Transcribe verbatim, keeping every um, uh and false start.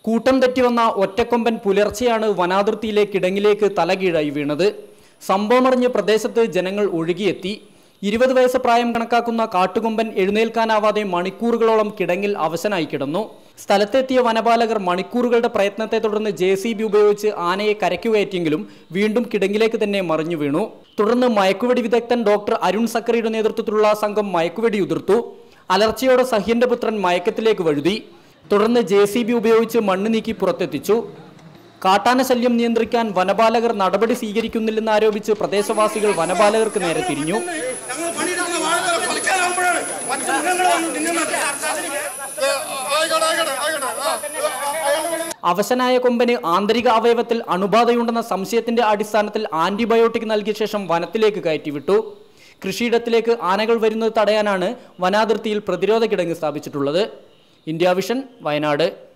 കൂട്ടം തെറ്റി വന്ന ഒറ്റക്കൊമ്പൻ പുലർച്ചെയാണ് വനാതിർത്തിയിലെ കിടങ്ങിലേക്ക് തലകീഴായി വീണത്. സംഭവമറിഞ്ഞ് പ്രദേശത്ത് ജനങ്ങൾ ഒഴുകിയെത്തി. ഇരുപത് വയസ്സ് പ്രായം കണക്കാക്കുന്ന കാട്ടുകൊമ്പൻ എഴുന്നേൽക്കാനാവാതെ മണിക്കൂറുകളോളം കിടങ്ങിൽ അവശനായി കിടന്നു. സ്ഥലത്തെത്തിയ വനപാലകർ മണിക്കൂറുകളുടെ പ്രയത്നത്തെ തുടർന്ന് ജെ സി ബി ഉപയോഗിച്ച് ആനയെ കരയ്ക്കു കയറ്റിയെങ്കിലും വീണ്ടും കിടങ്ങിലേക്ക് തന്നെ മറിഞ്ഞു വീണു. തുടർന്ന് മയക്കുവെടി വിദഗ്ധൻ ഡോക്ടർ അരുൺ സക്കറിയുടെ നേതൃത്വത്തിലുള്ള സംഘം മയക്കുവെടി ഉതിർത്തു. അലർച്ചയോടെ സഹ്യന്റെ പുത്രൻ മയക്കത്തിലേക്ക് വഴുതി. തുടർന്ന് ജെ സി ബി ഉപയോഗിച്ച് മണ്ണ് നീക്കി പുറത്തെത്തിച്ചു. കാട്ടാന ശല്യം നിയന്ത്രിക്കാൻ വനപാലകർ നടപടി സ്വീകരിക്കുന്നില്ലെന്ന് ആരോപിച്ച് പ്രദേശവാസികൾ വനപാലകർക്ക് നേരെ തിരിഞ്ഞു. അവശനായ കൊമ്പന് ആന്തരിക അവയവത്തിൽ അണുബാധയുണ്ടെന്ന സംശയത്തിന്റെ അടിസ്ഥാനത്തിൽ ആന്റിബയോട്ടിക് നൽകിയ ശേഷം വനത്തിലേക്ക് കയറ്റിവിട്ടു. കൃഷിയിടത്തിലേക്ക് ആനകൾ വരുന്നത് തടയാനാണ് വനാതിർത്തിയിൽ പ്രതിരോധ കിടങ്ങ് സ്ഥാപിച്ചിട്ടുള്ളത്. India Vision, Wayanad.